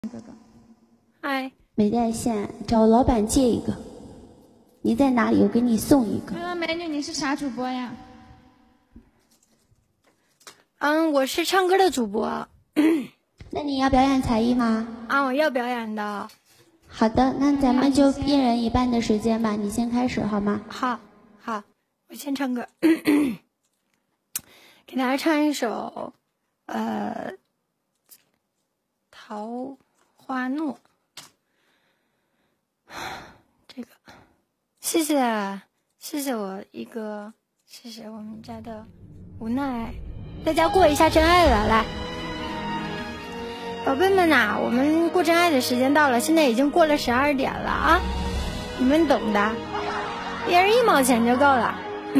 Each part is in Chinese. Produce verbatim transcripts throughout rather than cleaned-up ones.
哥哥。 嗨， 没带线，找老板借一个。你在哪里？我给你送一个。 哥哥美女，你是啥主播呀？嗯，我是唱歌的主播。 那你要表演才艺吗？ 啊，我要表演的。 好的，那咱们就一人一半的时间吧，你先开始好吗？ 好，好，我先唱歌，给大家唱一首，呃，《桃花诺》。这个，谢谢，谢谢我一哥，谢谢我们家的无奈，大家过一下真爱了，来。宝贝们呐、啊，我们过真爱的时间到了，现在已经过了十二点了啊，你们懂的，一人一毛钱就够了。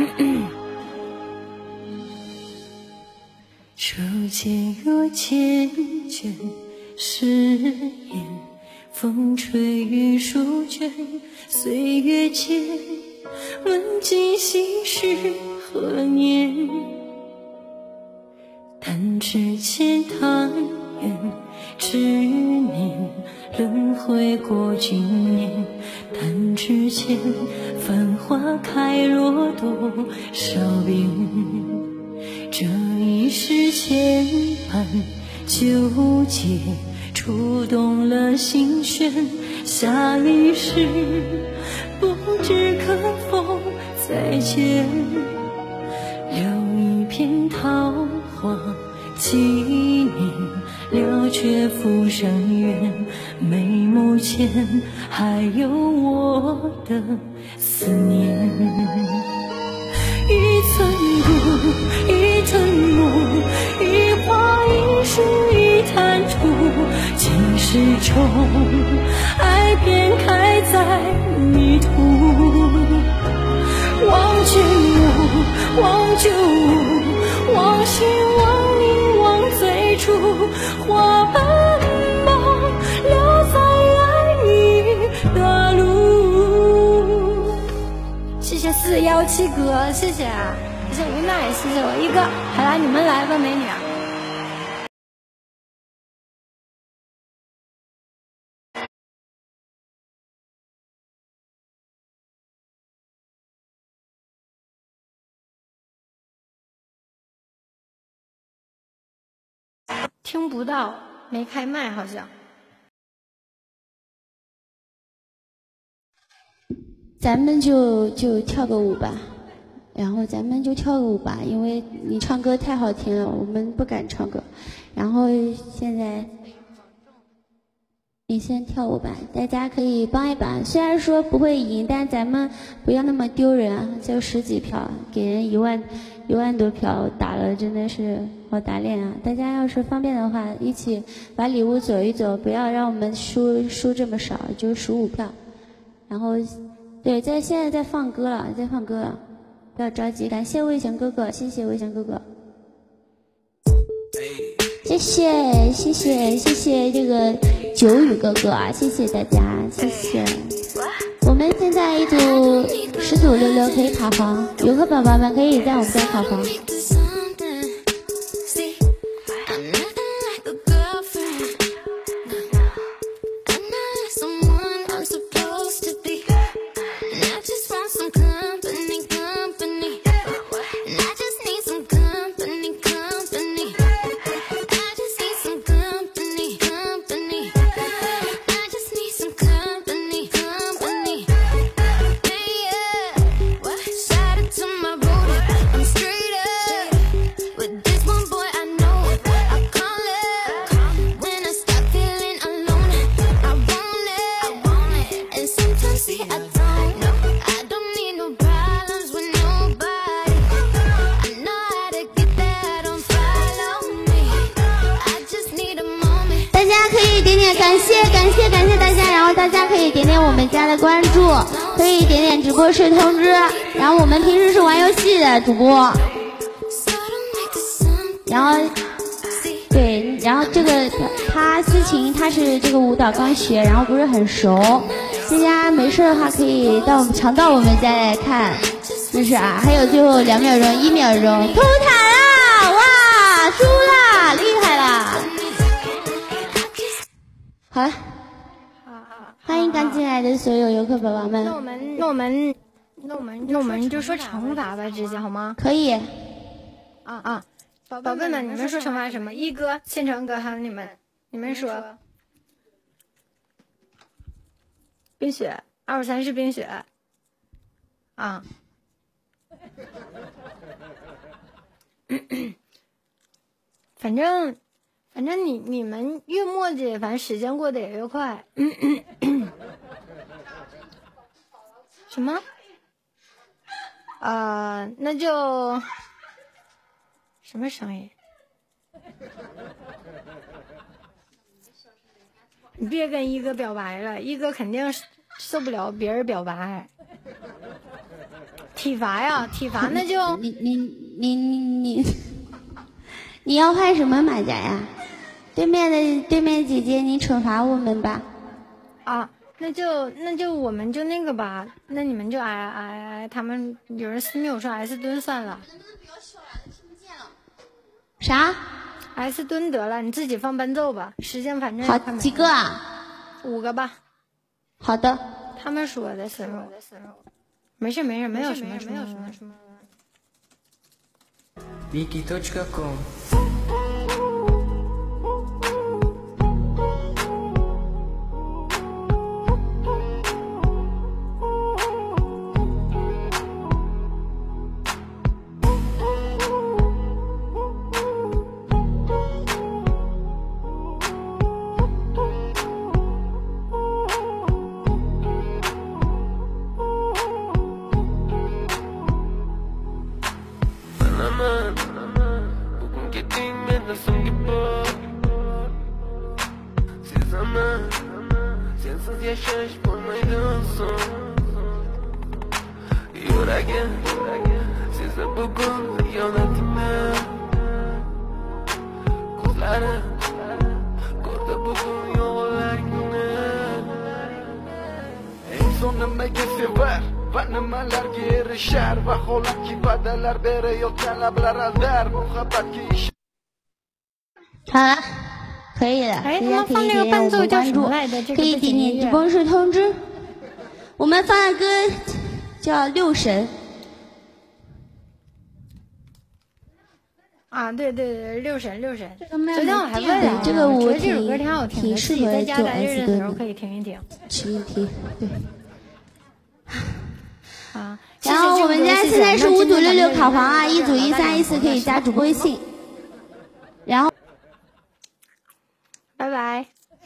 手间若缱绻誓言，风吹雨书卷，岁月间，问今夕是何年？弹指间汤圆。执念轮回过经年，弹指间繁花开落多少遍？这一世牵绊纠结，触动了心弦。下一世不知可否再见，留一片桃花纪念。了却浮生缘，眉目间还有我的思念。一寸土，一寸木，一花一树一滩土。今世中，爱便开在泥土。望君无，望旧物，望心望命望最初。花斑芒留在爱你的路。 谢谢四幺七哥，谢谢啊，谢谢无奈，谢谢我一哥。好了，你们来吧，美女。听不到，没开麦好像。 咱们就就跳个舞吧，然后咱们就跳个舞吧，因为你唱歌太好听了，我们不敢唱歌。然后现在你先跳舞吧，大家可以帮一把。虽然说不会赢，但咱们不要那么丢人啊！就十几票，给人一万一万多票打了，真的是好打脸啊！大家要是方便的话，一起把礼物走一走，不要让我们输输这么少，就十五票。然后，对，在现在在放歌了，在放歌了，不要着急。感谢魏翔哥哥，谢谢魏翔哥哥，谢谢谢谢谢谢这个九宇哥哥啊，谢谢大家，谢谢。我们现在一组十组六六可以卡房，游客宝宝们可以在我们家卡房。关注可以点点直播室通知，然后我们平时是玩游戏的主播，然后对，然后这个他思琴他是这个舞蹈刚学，然后不是很熟，大家没事的话可以到常到我们家来看，就是啊，还有最后两秒钟，一秒钟，偷塔啦，哇，输啦，厉害啦！ 好了， 好好， 欢迎刚进来的所有游客宝宝们。 那我们那我们那我们那我们就说惩罚吧，直接好吗？ 可以。 啊啊，宝贝们，你们说惩罚什么？一哥、千成哥还有你们，你们说。冰雪，二五三是冰雪。啊。反正，反正你你们越磨叽，反正时间过得也越快。什么？呃，那就什么声音？你别跟一哥表白了，一哥肯定受不了别人表白。体罚呀，体罚那就你你你你你，你要换什么马甲呀？对面的对面姐姐，你惩罚我们吧。 啊，那就那就我们就那个吧，那你们就挨挨挨，他们有人私密我说 S 蹲算了。 啥 ？S 蹲得了，你自己放伴奏吧，时间反正好几个啊？ 五个吧。 好的。 他们说的是。没事没事，没有什么没有什么什么。 wiki точка ком 好了，可以了， 哎， 大家可以点点我们关注，可以点点直播室通知。我们放的歌叫《六神》。 啊，对对对，六神六神。 这个妹妹昨天我还问了， 这个我觉得这首歌挺好听的，自己在家待着的时候可以听一听。 听一听，对。 啊， 然后我们家现在是五组六六考黄啊，一组一三一四可以加主播微信。然后， 拜拜。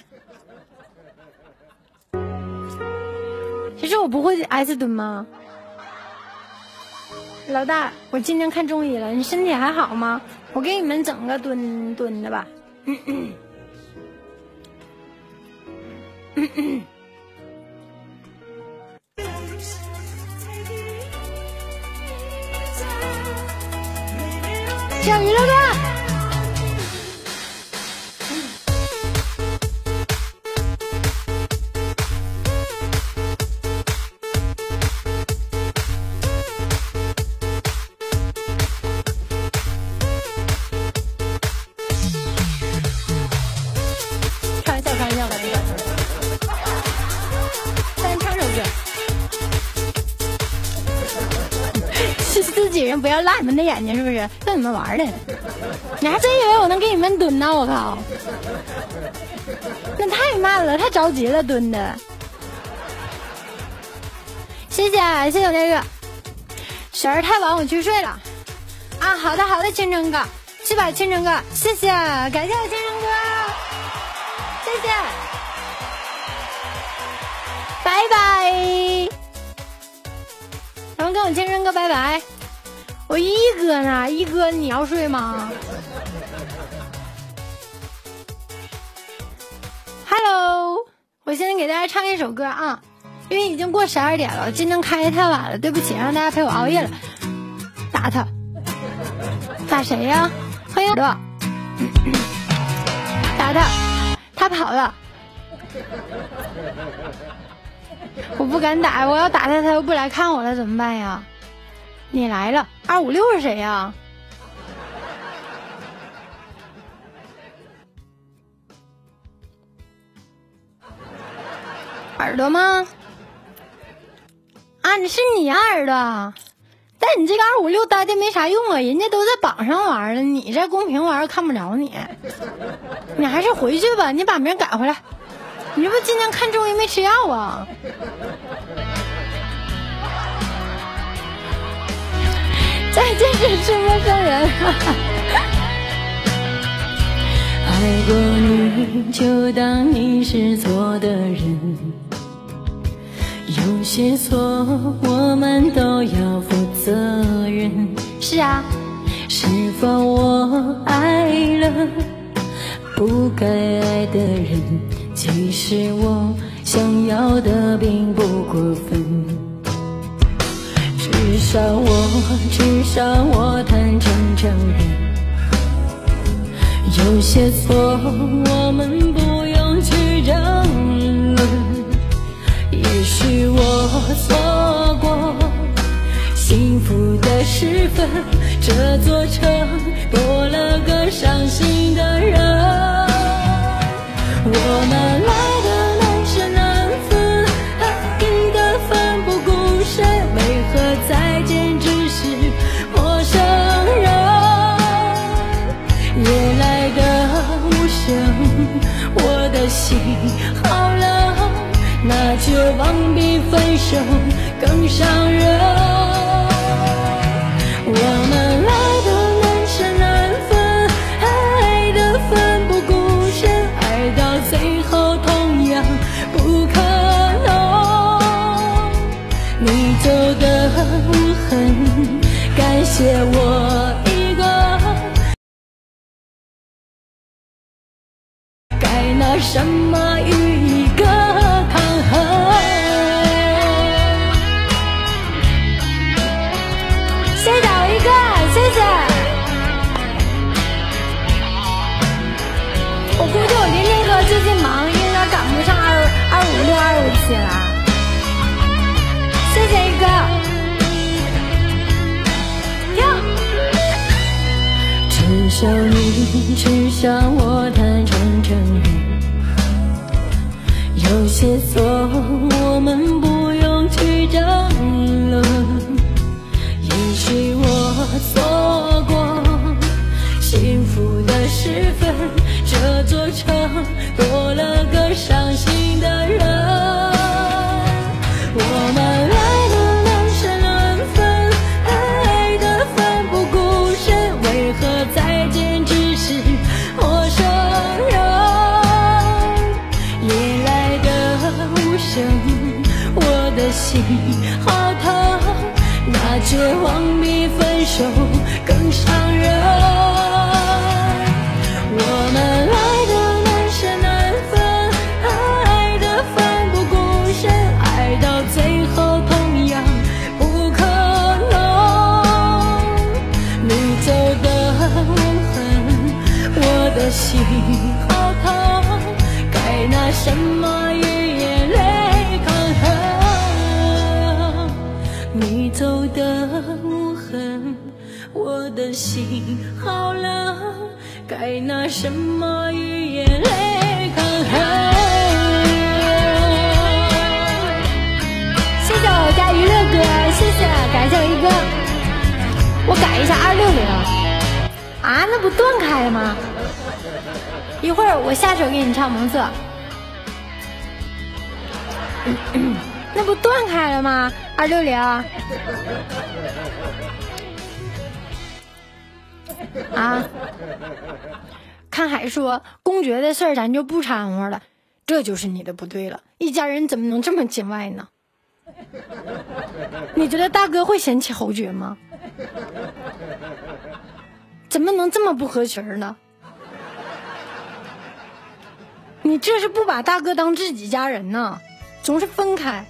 其实我不会 S 蹲吗？老大，我今天看中医了，你身体还好吗？我给你们整个蹲蹲的吧。嗯嗯嗯嗯。小鱼了吧？开玩笑，开玩笑，开玩笑。咱唱首歌。是自己人，不要辣你们的眼睛，是不是？跟你们玩的，你还真以为我能给你们蹲呢？我靠，那太慢了，太着急了，蹲的。谢谢，谢谢我那个神儿太晚，我去睡了。啊，好的好的，千成哥，去吧，千成哥，谢谢，感谢我千成哥，谢谢，拜拜。咱们跟我千成哥拜拜。我一哥呢？一哥你要睡吗 ？Hello， 我现在给大家唱一首歌啊，因为已经过十二点了，今天开的太晚了，对不起，让大家陪我熬夜了。打他，打谁呀？欢迎的，打他，他跑了。我不敢打，我要打他，他又不来看我了，怎么办呀？你来了，二五六是谁呀？ 耳朵吗？啊，你是你耳朵，但你这个二五六待的没啥用啊，人家都在榜上玩了，你这公屏玩看不着你，你还是回去吧，你把名改回来。你这不今天看中医没吃药啊？再见是是陌生人。 爱过你就当你是错的人，有些错我们都要负责任。 是啊， 是否我爱了不该爱的人，其实我想要的并不过分，至少我至少我坦诚承认，有些错我们不用去争论，也许我错过幸福的时分，这座城多了个伤心的人，我们来的难舍难分，爱的奋不顾身，为何再见只是陌生人，夜来的无声，我的心好冷，那绝望比分手更伤人，我们来的难舍难分，爱的奋不顾身，爱到最后同样不可能，你走的无痕，感谢我一个，该拿什么与一个抗衡， 先找一个，谢谢。我估计我林林哥最近忙，应该赶不上二二五六二五七了。谢谢一个。哟， 至少你，至少我坦诚承认，有些错我们不用去争论，也许我错过幸福的时分，这座城多了个伤心的人，我们来的难舍难分，爱的奋不顾身，为何再见只是陌生人，夜来的无声，我的心好疼，那绝望比分手更伤人，我们来的难舍难分，爱的奋不顾身，爱到最后同样不可能，你走的无痕，我的心好疼，该拿什么与眼泪抗衡，你走的无痕，我的心好冷，该拿什么与眼泪抗衡。 谢谢我家娱乐哥，谢谢，感谢我一哥。我改一下二六零啊，那不断开了吗？一会儿我下手给你唱蒙色。那不断开了吗？二六零啊！看海说公爵的事儿咱就不掺和了，这就是你的不对了。一家人怎么能这么见外呢？你觉得大哥会嫌弃侯爵吗？怎么能这么不合群呢？你这是不把大哥当自己家人呢，总是分开。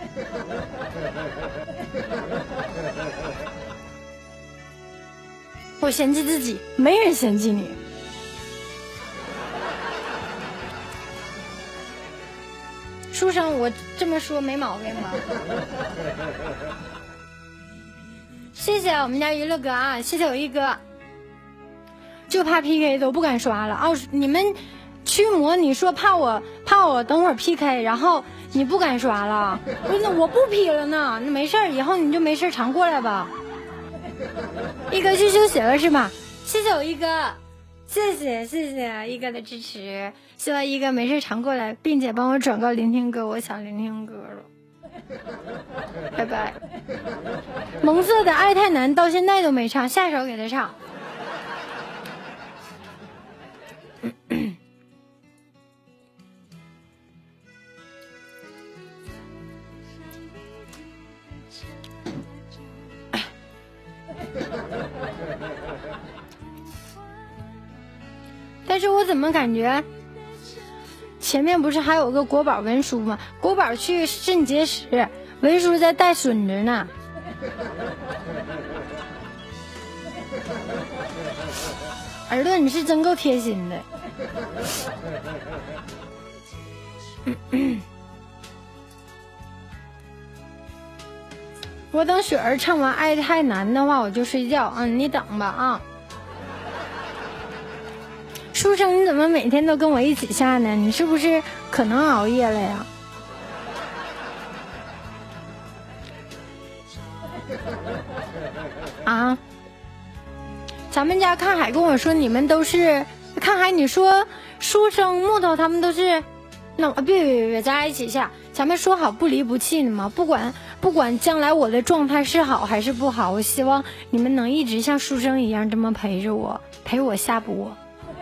我嫌弃自己，没人嫌弃你。书生，我这么说没毛病吧？谢谢我们家娱乐哥啊，谢谢我一哥。就怕 P K 都不敢刷了啊！你们驱魔，你说怕我怕我等会儿 P K， 然后你不敢刷了，我那我不 P 了呢，那没事儿，以后你就没事常过来吧。一哥去休息了是吧？谢谢我一哥，谢谢谢谢一哥的支持，希望一哥没事常过来，并且帮我转告聆听歌，我想聆听歌了。拜拜。蒙色的《爱太难》到现在都没唱，下首给他唱。但是我怎么感觉前面不是还有个国宝文书吗？国宝去肾结石，文书在带孙子呢。耳朵你是真够贴心的。嗯嗯，我等雪儿唱完《爱太难》的话我就睡觉，嗯，你等吧啊。书生，你怎么每天都跟我一起下呢？你是不是可能熬夜了呀？啊！咱们家看海跟我说你们都是看海，你说书生木头他们都是，那别别别别，咱俩一起下。咱们说好不离不弃的嘛，不管不管将来我的状态是好还是不好，我希望你们能一直像书生一样这么陪着我，陪我下播。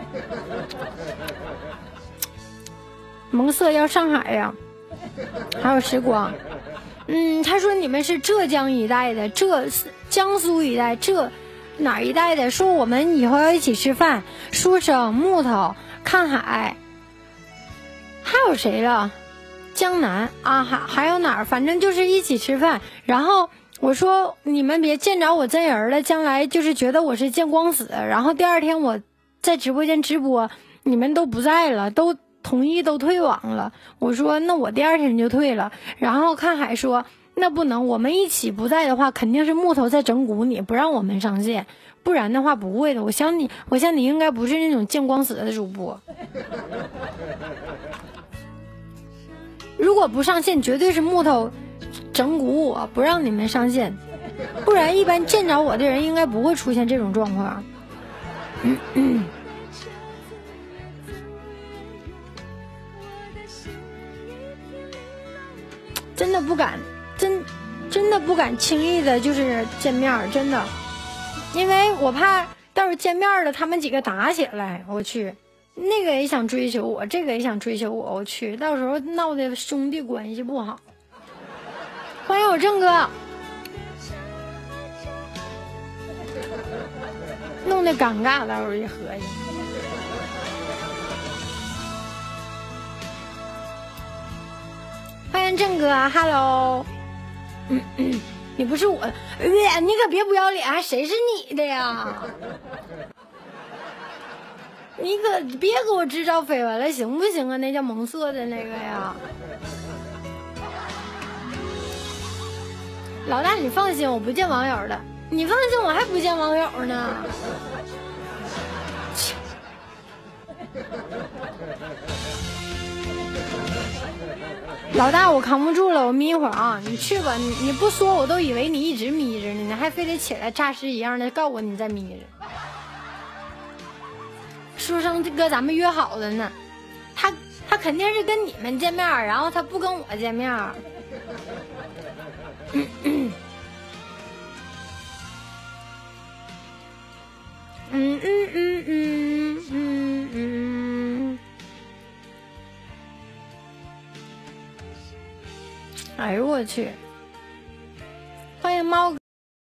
蒙色要上海呀，还有时光。嗯，他说你们是浙江一带的，浙江苏一带，浙哪一带的？说我们以后要一起吃饭。书生、木头、看海，还有谁了？江南啊，还还有哪儿？反正就是一起吃饭。然后我说你们别见着我真人了，将来就是觉得我是见光死。然后第二天我在直播间直播，你们都不在了，都同意都退网了。我说那我第二天就退了。然后看海说那不能，我们一起不在的话，肯定是木头在整蛊你，不让我们上线，不然的话不会的。我想你，我想你应该不是那种见光死的主播。如果不上线，绝对是木头整蛊我，不让你们上线，不然一般见着我的人应该不会出现这种状况。嗯嗯，真的不敢，真真的不敢轻易的就是见面，真的，因为我怕到时候见面了他们几个打起来，我去，那个也想追求我，这个也想追求我，我去，到时候闹的兄弟关系不好。欢迎我郑哥，弄得尴尬，到时候一合计。欢迎郑哥 ，Hello。嗯嗯，你不是我，哎，你可别不要脸，谁是你的呀？你可别给我制造绯闻了，行不行啊？那叫蒙色的那个呀。老大，你放心，我不见网友的。你放心，我还不见网友呢。老大，我扛不住了，我眯一会儿啊！你去吧，你你不说我都以为你一直眯着呢，你还非得起来诈尸一样的告我你在眯着。书生哥，咱们约好的呢，他他肯定是跟你们见面，然后他不跟我见面。嗯嗯嗯嗯嗯嗯嗯嗯，哎呦我去！欢迎猫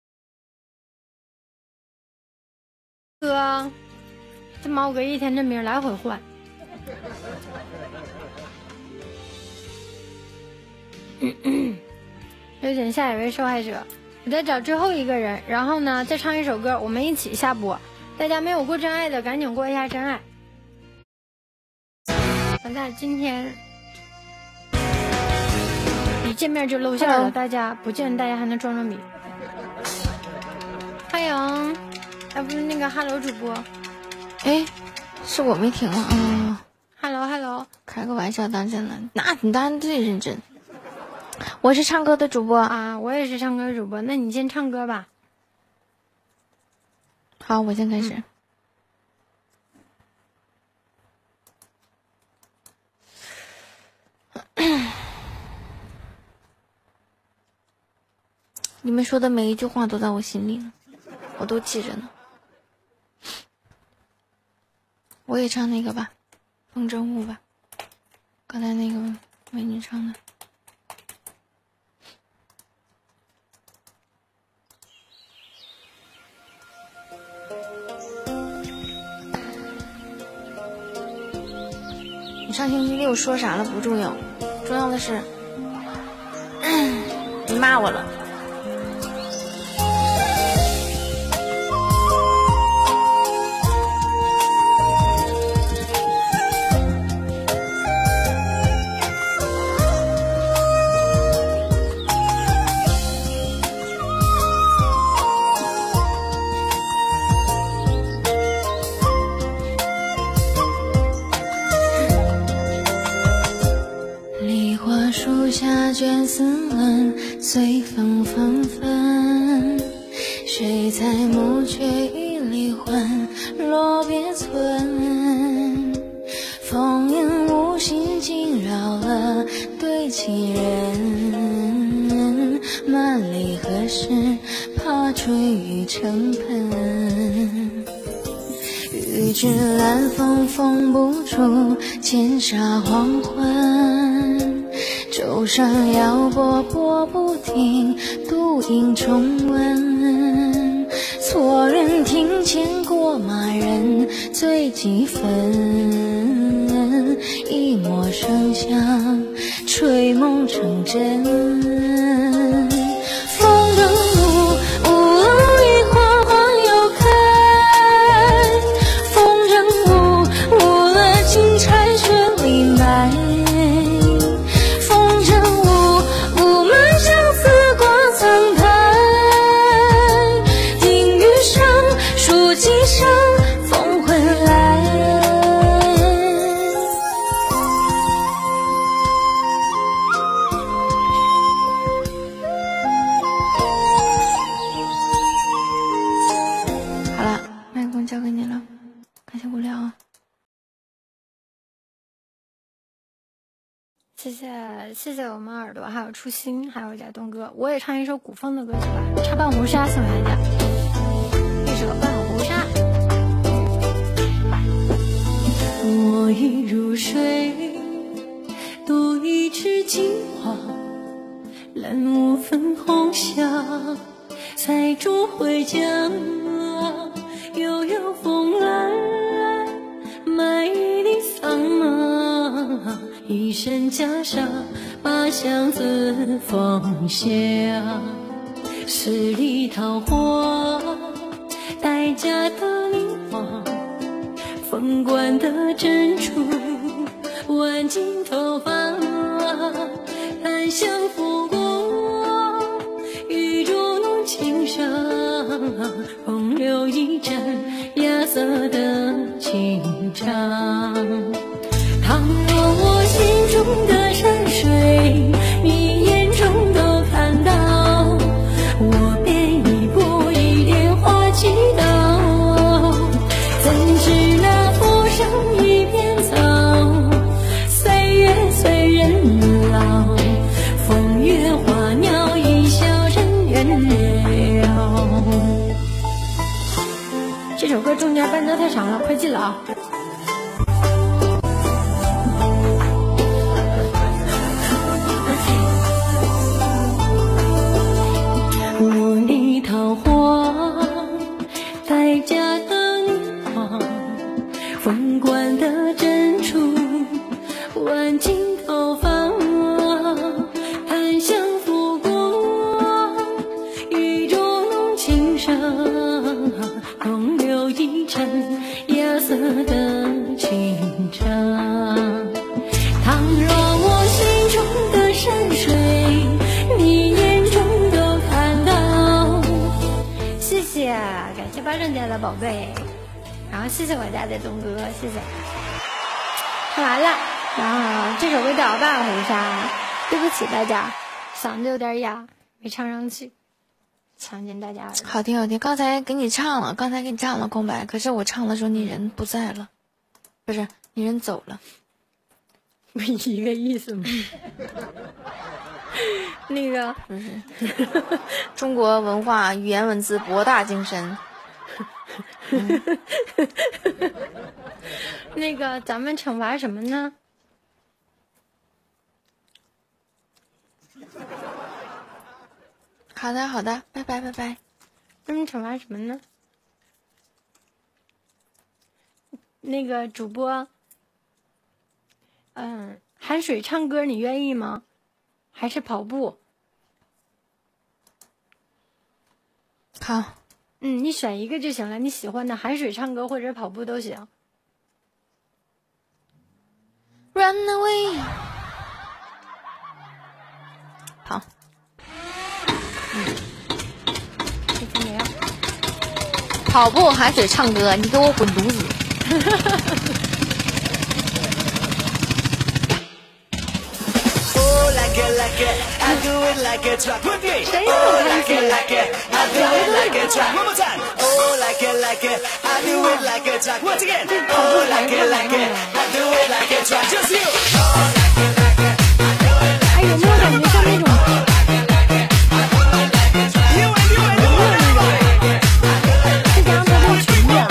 哥，这猫哥一天这名来回换。嗯嗯，有请下一位受害者，我再找最后一个人，然后呢再唱一首歌，我们一起下播。大家没有过真爱的，赶紧过一下真爱。老大，今天一见面就露馅了，大家不见大家还能装装逼。欢迎，哎，不是那个哈喽主播， 哎，是我没停啊。 哈 ，Hello Hello， 开个玩笑当真了，那你当然最认真。我是唱歌的主播啊，我也是唱歌主播，那你先唱歌吧。好，我先开始。嗯、你们说的每一句话都在我心里呢，我都记着呢。我也唱那个吧，风筝舞吧，刚才那个美女唱的。你上星期六说啥了不重要，重要的是你骂我了。卷丝纹随风纷纷，谁在暮却已离魂落别村。风烟无心惊扰了对情人，万里何时怕追雨成盆。欲知兰风封不住千沙黄昏，舟上摇拨拨不停，独影重温。错人庭前过马人醉几分，一抹生香吹梦成真。风筝舞，舞楼一花花又开，风筝舞，舞了金钗雪里埋。交给你了，感谢无聊啊！谢谢谢谢我们耳朵，还有初心，还有贾东哥。我也唱一首古风的歌曲吧，唱半壶纱送大家，一首半壶纱。 我已入睡，独一枝金花，揽雾粉红霞，采竹回家。悠悠风来，卖艺的桑麻，一身袈裟把箱子放下。十里桃花，待嫁的梨花，凤冠的珍珠，挽进头发，檀香拂过，玉竹弄轻纱，空留一盏芽色的清茶。倘若我心中的山水你眼中都看到，我便一步一莲花祈祷。怎知那浮生一片草，岁月催人老，风月花鸟一笑人远了。 这首歌中间伴奏太长了，快进了啊！ 茉莉桃花，待嫁的梨花，凤冠的珍珠，挽进头发，檀香拂过，玉竹弄轻纱，空留一盏芽色的清茶。倘若我心中的山水你眼中都看到。 谢谢，感谢八正家的宝贝，然后谢谢我家的东哥，谢谢。 唱完了，然后这首歌叫《大红纱》，对不起大家，嗓子有点哑，没唱上去，强奸大家了。 好听好听，刚才给你唱了，刚才给你唱了空白，可是我唱的时候你人不在了，不是你人走了， 不一个意思吗？那个不是，中国文化语言文字博大精深。嗯、 那个咱们惩罚什么呢？ 好的好的，拜拜拜拜。 咱们惩罚什么呢？那个主播，嗯，含水唱歌你愿意吗？还是跑步？ 好， 嗯，你选一个就行了，你喜欢的，含水唱歌或者跑步都行。 Run away， 好， 嗯，这次没有。 跑步、含水、唱歌，你给我滚犊子！ 谁有开心？哎，有没有感觉像那种？再加上他这个裙子。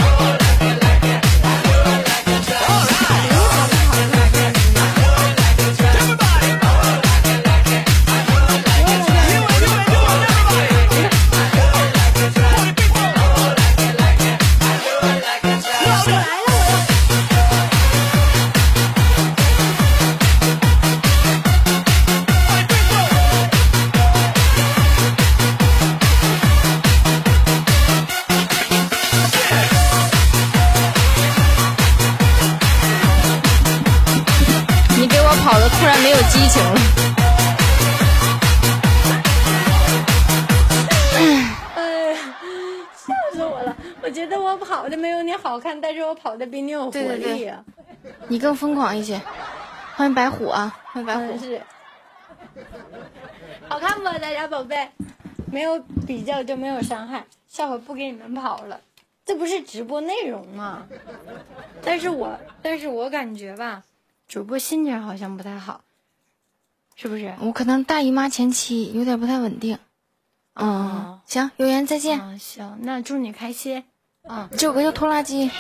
跑的突然没有激情了。 哎，笑死我了！我觉得我跑的没有你好看，但是我跑的比你有活力啊。 对对对，你更疯狂一些。欢迎白虎啊！欢迎白虎。 嗯、是。好看不，大家宝贝？没有比较就没有伤害。下回不给你们跑了，这不是直播内容吗？但是我，但是我感觉吧。主播心情好像不太好，是不是？ 我可能大姨妈前期有点不太稳定。嗯，哦、行，有缘再见、 哦。行，那祝你开心。啊、嗯， 这首歌叫拖拉机。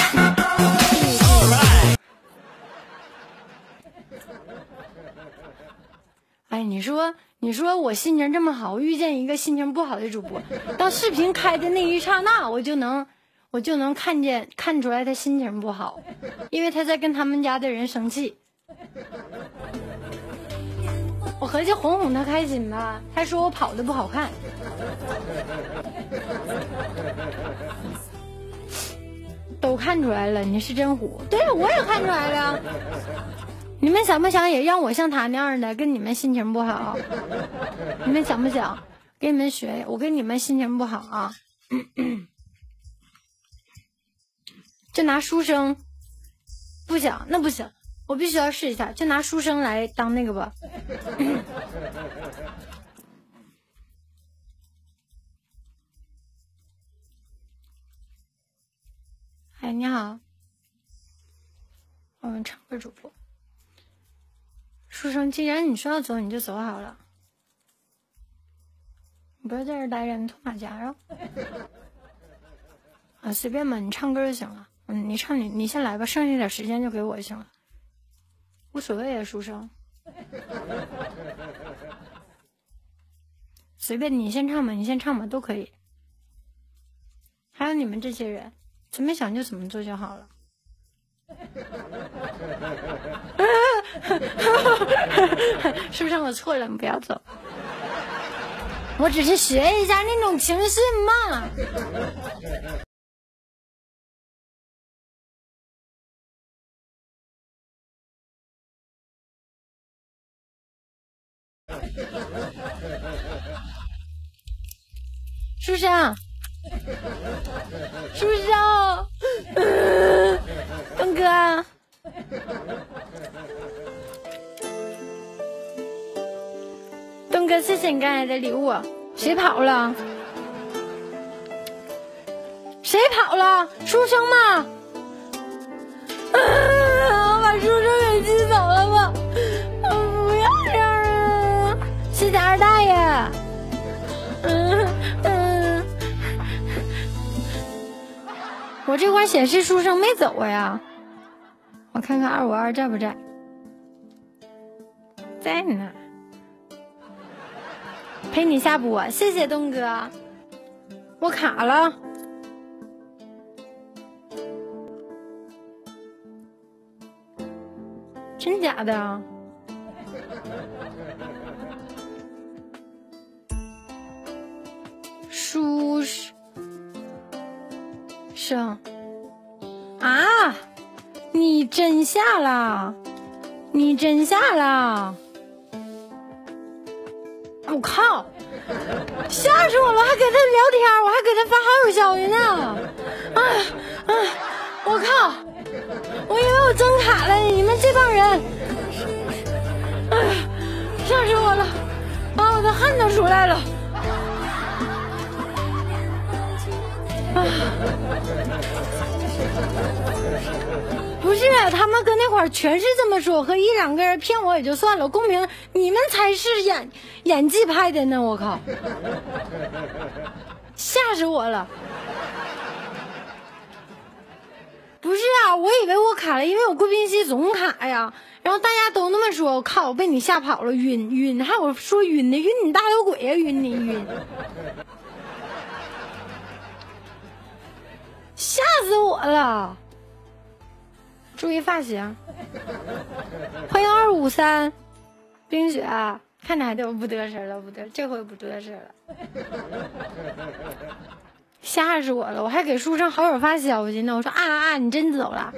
哎，你说，你说我心情这么好，遇见一个心情不好的主播，当视频开的那一刹那，我就能。我就能看见看出来他心情不好，因为他在跟他们家的人生气。我合计哄哄他开心吧，他说我跑的不好看。都看出来了，你是真虎。对啊，我也看出来了。你们想不想也让我像他那样的，跟你们心情不好？你们想不想跟你们学？我跟你们心情不好啊。就拿书生，不想那不行，我必须要试一下，就拿书生来当那个吧。哎，你好，我们唱歌主播。书生，既然你说要走，你就走好了，你不要在这待着，你脱马甲啊！啊，随便吧，你唱歌就行了。嗯，你唱你你先来吧，剩下点时间就给我就行了，无所谓啊，书生。随便你先唱吧，你先唱吧，都可以。还有你们这些人，怎么想就怎么做就好了。是不是我错了？你不要走，我只是学一下那种情绪嘛。是不是啊？是不是啊？嗯，东哥， 东哥，谢谢你刚才的礼物。谁跑了？谁跑了？书生吗？啊！把书生给气走了吧！不要这样啊！谢谢二大爷。嗯嗯，我这块显示书生没走呀。我看看二五二在不在？在呢。陪你下播，谢谢东哥。我卡了。真假的？书生啊！你真下了，你真下了！我靠，吓死我了！还跟他聊天，我还给他发好友消息呢。哎哎，我靠！我以为我真卡了，你们这帮人，哎，吓死我了，把我的汗都出来了。啊！不是，他们跟那块儿全是这么说，和一两个人骗我也就算了，公屏你们才是演演技派的呢，我靠，吓死我了。不是啊，我以为我卡了，因为我贵宾系总卡呀，然后大家都那么说，我靠，我被你吓跑了，晕晕，还有说晕的，晕你大头鬼呀，晕你晕，吓死我了。注意发型。欢迎二五三冰雪，看着还对我不得声了，不得，这回不得声了，吓死我了！我还给书生好友发消息呢，我说啊啊，你真走了。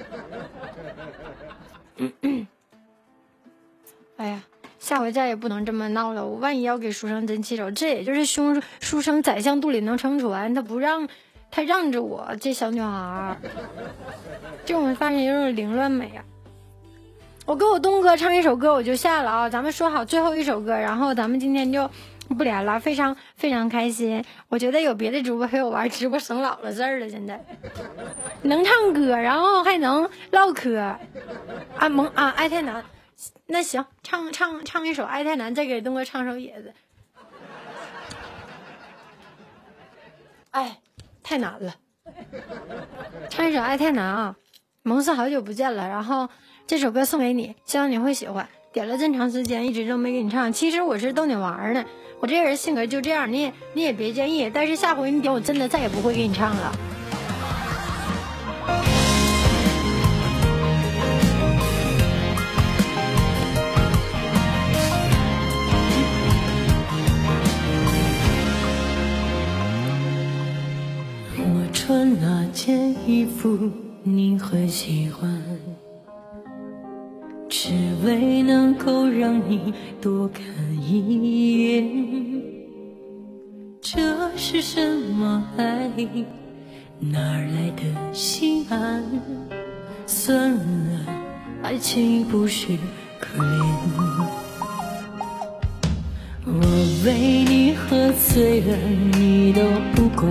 嗯嗯、哎呀，下回再也不能这么闹了，我万一要给书生真气手，这也就是书书生宰相肚里能撑船，他不让。他让着我，这小女孩，这种发现有点凌乱美啊！我给我东哥唱一首歌，我就下了啊！咱们说好最后一首歌，然后咱们今天就不连了，非常非常开心。我觉得有别的主播陪我玩直播省老了事儿了，现在能唱歌，然后还能唠嗑啊萌啊爱太难，那行，唱唱唱一首爱太难，再给东哥唱首野子。哎。太难了，唱一首《爱太难》啊！萌丝好久不见了，然后这首歌送给你，希望你会喜欢。点了这么长时间，一直都没给你唱，其实我是逗你玩呢。我这人性格就这样，你也你也别介意。但是下回你点，我真的再也不会给你唱了。 穿哪件衣服你会喜欢，只为能够让你多看一眼。这是什么爱？哪来的心安？算了，爱情不是可怜。我为你喝醉了，你都不管。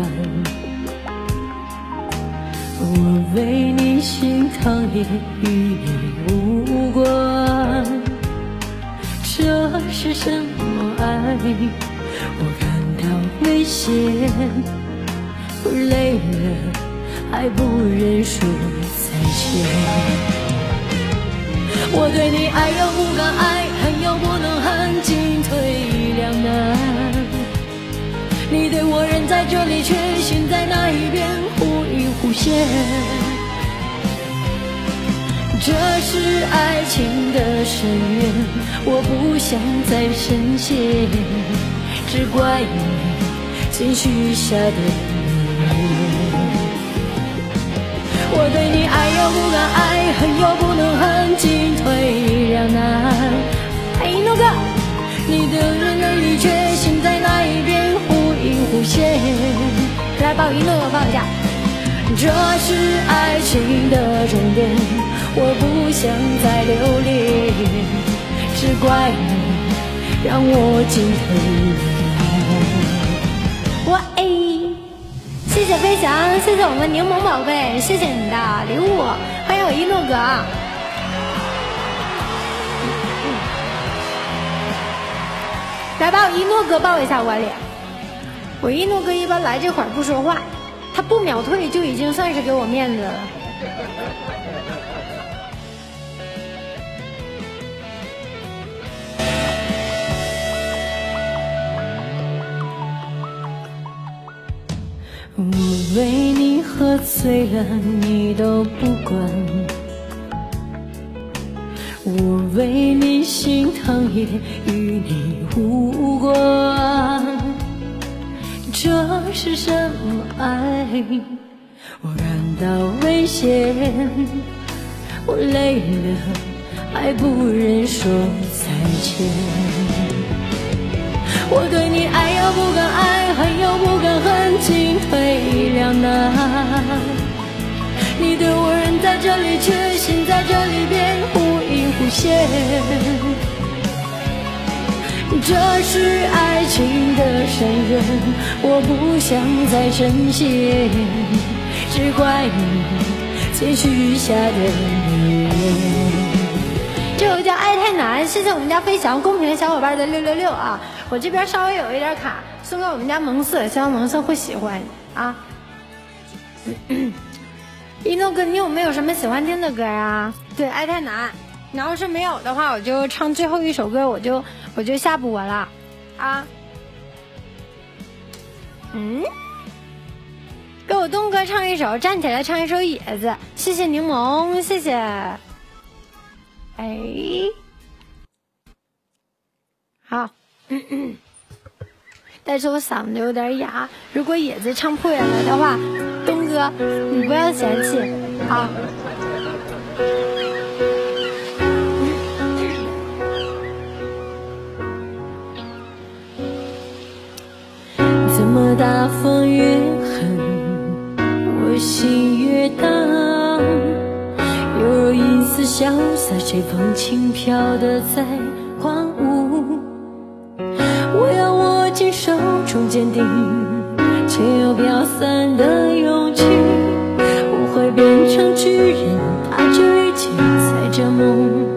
我为你心疼也与你无关，这是什么爱？我感到危险，累了还不认输再见。我对你爱又不敢爱，恨又不能恨，进退两难。你对我人在这里，却心在那一边，忽隐忽现。这是爱情的深渊，我不想再深陷，只怪你情绪下的冷。我对你爱又不敢爱，恨又不能恨，进退两难。哎，诺哥，你的人那里却心在那一边，忽隐忽现。来，抱一诺，抱一下。这是爱情的终点， 我不想再留恋，只怪你让我进退。 我哎，谢谢飞翔，谢谢我们柠檬宝贝，谢谢你的礼物，欢迎我一诺哥。来把我一诺哥抱一下我脸。我一诺哥一般来这会儿不说话，他不秒退就已经算是给我面子了。 我为你喝醉了，你都不管；我为你心疼，也与你无关。这是什么爱？我感到危险，我累了，还不忍说再见。我对你爱又不敢爱，恨又不敢恨，进退两难。你对我人在这里，却心在这里边忽隐忽现。这是爱情的深渊，我不想再深陷，只怪你先许下的愿。 这首叫爱太难，谢谢我们家飞翔公屏小伙伴的六六六啊！我这边稍微有一点卡，送给我们家萌色，希望萌色会喜欢啊。一诺哥，你有没有什么喜欢听的歌啊？对，爱太难。你要是没有的话，我就唱最后一首歌，我就我就下播了啊。嗯，给我东哥唱一首，站起来唱一首《野子》，谢谢柠檬，谢谢。哎，好，嗯嗯，但是我嗓子有点哑，如果野子唱破了的话，东哥你不要嫌弃啊。 怎么大风越狠，我心越荡，犹如一丝潇洒，随风轻飘的在狂舞。我要握紧手中坚定，却又飘散的勇气。我会变成巨人，踏着雨季踩着梦。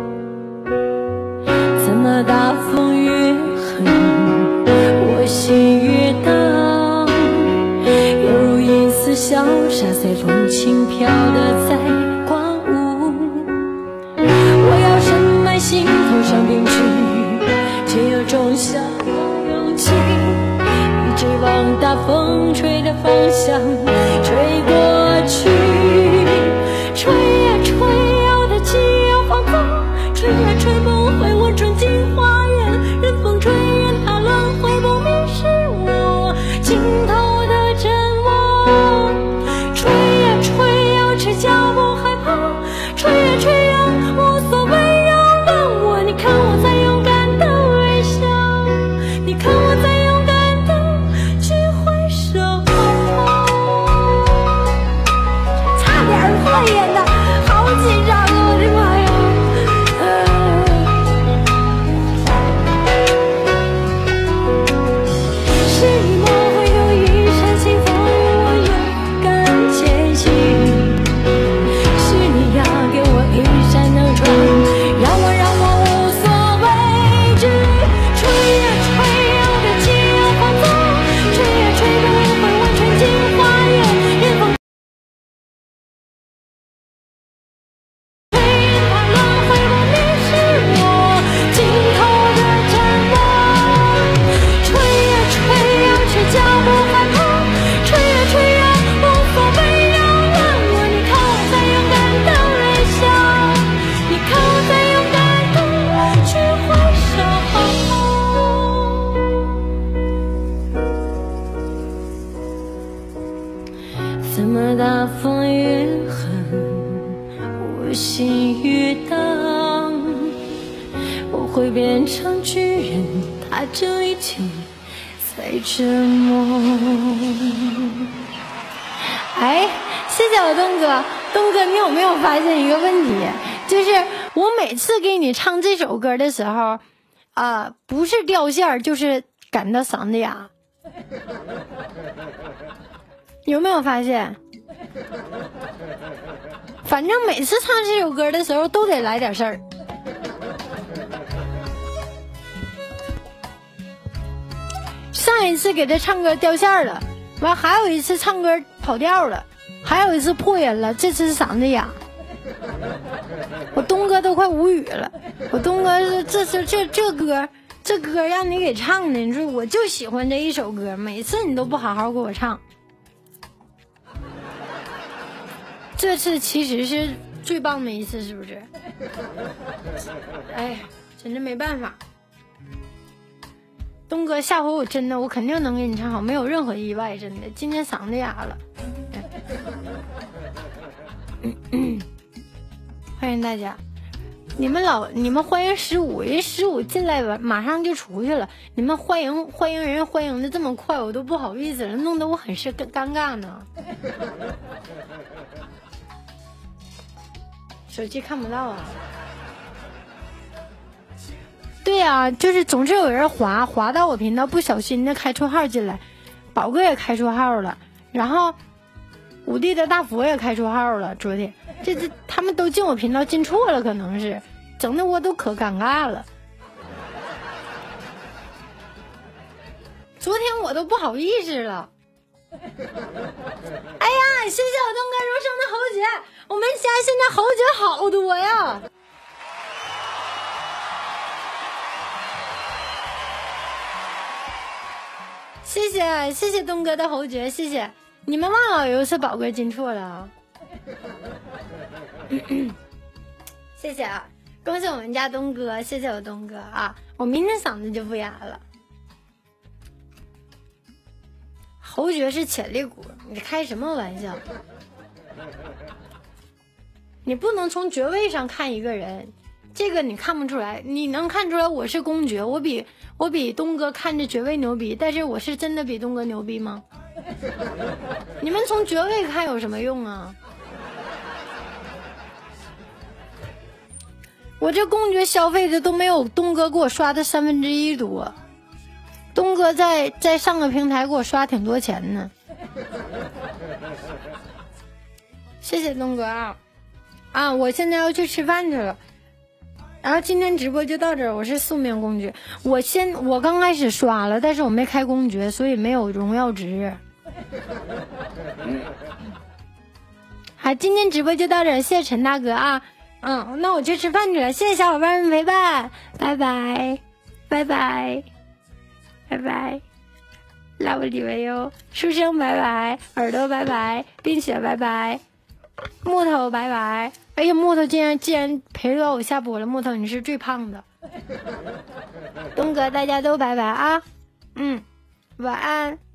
怎么大风越狠，我心越荡，犹如一丝潇洒，随风轻飘的在狂舞。我要深埋心头上冰去，却又种下勇气。一直往大风吹的方向吹过去，吹呀吹呀，我的气要放纵，吹呀吹不回我纯净花园，任风吹，任它轮回，不迷失我尽头的真我。吹呀吹呀，赤脚不害怕，吹呀吹呀，无所谓扰乱我。你看我在勇敢的微笑，你看我在勇敢的去挥手。 差点破音的，好紧张啊！我的妈呀！是你抹回有一扇清风，我勇敢前行。是你要给我一扇灯窗，让我让我无所畏惧。吹呀吹呀，我的气要放纵，吹呀吹不回我纯净花园，任风吹，任它轮回，不迷失我尽头的展望。吹呀吹呀，赤脚不害怕，吹呀吹呀，无所谓扰乱我。你看我在勇敢的微笑，你看我在勇敢的去挥手。 怎么大风越狠，我心越荡。我会变成巨人，踏着雨季踩着梦。 哎，谢谢我东哥， 东哥，你有没有发现一个问题？就是我每次给你唱这首歌的时候，啊、呃，不是掉线儿，就是感到嗓子哑。有没有发现？反正每次唱这首歌的时候都得来点事儿。上一次给他唱歌掉线了，完还有一次唱歌跑调了，还有一次破音了，这次是嗓子哑。我东哥都快无语了，我东哥这这这这歌这歌让你给唱的，你说我就喜欢这一首歌，每次你都不好好给我唱。这次其实是最棒的一次，是不是？哎，真的没办法。东哥，下回我真的我肯定能给你唱好，没有任何意外，真的。今天嗓子哑了。嗯嗯，欢迎大家，你们老你们欢迎十五，人十五进来吧，马上就出去了。你们欢迎欢迎人欢迎的这么快，我都不好意思了，弄得我很是尴尬呢。手机看不到啊。对呀、啊，就是总是有人滑滑到我频道，不小心的开错号进来，宝哥也开错号了，然后五弟的大佛也开错号了，昨天这这他们都进我频道进错了，可能是整的我都可尴尬了。昨天我都不好意思了。哎呀，谢谢我东哥荣升的侯爵，我们家现在侯爵好多呀。谢谢谢谢东哥的侯爵，谢谢你们忘了有一次宝哥进错了啊。谢谢啊，恭喜我们家东哥，谢谢我东哥啊，我明天嗓子就不哑了。侯爵是潜力股，你开什么玩笑？你不能从爵位上看一个人，这个你看不出来，你能看出来我是公爵，我比我比东哥看着爵位牛逼，但是我是真的比东哥牛逼吗？你们从爵位看有什么用啊？我这公爵消费的都没有东哥给我刷的三分之一多，东哥在在上个平台给我刷挺多钱呢。谢谢东哥啊！啊，我现在要去吃饭去了。然后今天直播就到这儿，我是宿命公爵。我先我刚开始刷了，但是我没开公爵，所以没有荣耀值。好，今天直播就到这儿，谢谢陈大哥啊。嗯，那我去吃饭去了，谢谢小伙伴们陪伴，拜拜，拜拜，拜拜，拉我里维哟，书生拜拜，耳朵拜拜，冰雪拜拜，木头拜拜。哎呀，木头竟然竟然陪到我下播了，木头你是最胖的。东哥大家都拜拜啊，嗯，晚安。